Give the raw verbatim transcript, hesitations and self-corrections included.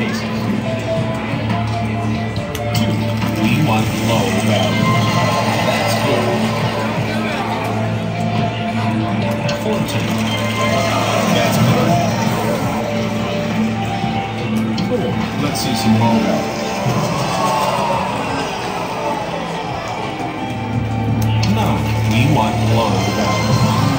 cases. Two, we want low value. That's good. Fourteen. That's good. Cool. Let's see some low value. Nine, we want low value.